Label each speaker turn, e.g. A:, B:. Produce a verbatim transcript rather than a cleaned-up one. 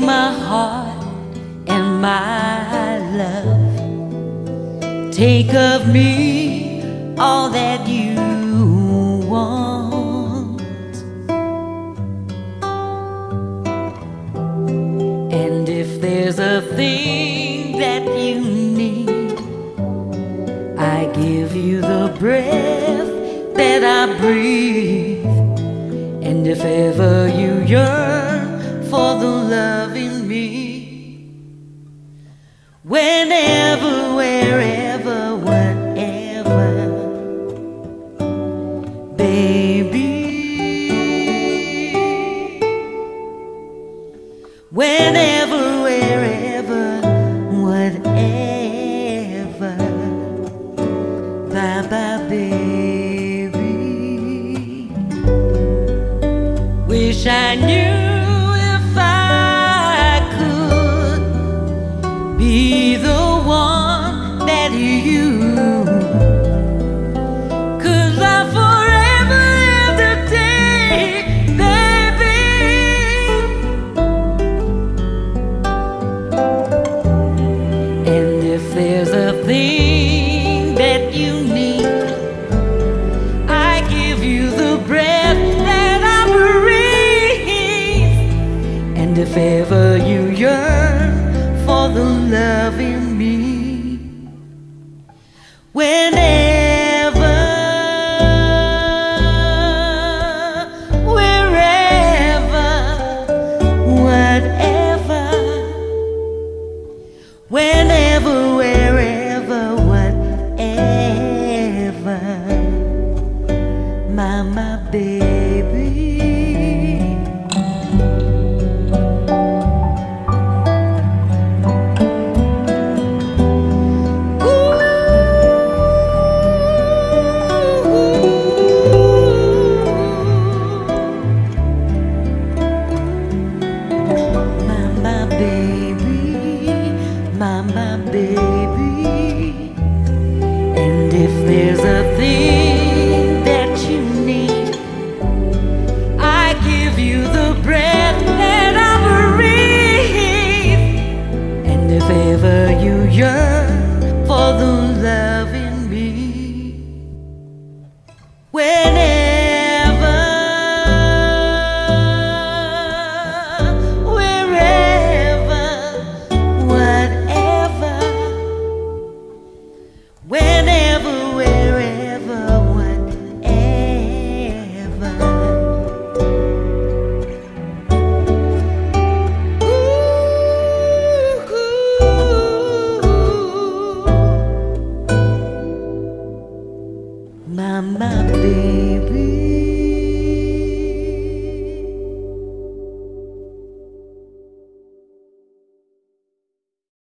A: my heart and my love. Take of me all that you want, and if there's a thing that you need, I give you the breath that I breathe. And if ever you yearn for the love in me, whenever, wherever, whatever, baby, whenever, wherever, whatever, bye bye, baby. Wish I knew if I could be the one that you could love forever and a day, baby. And if there's a thing that you need, I give you the breath that I breathe. And if ever you yearn for the love in me, whenever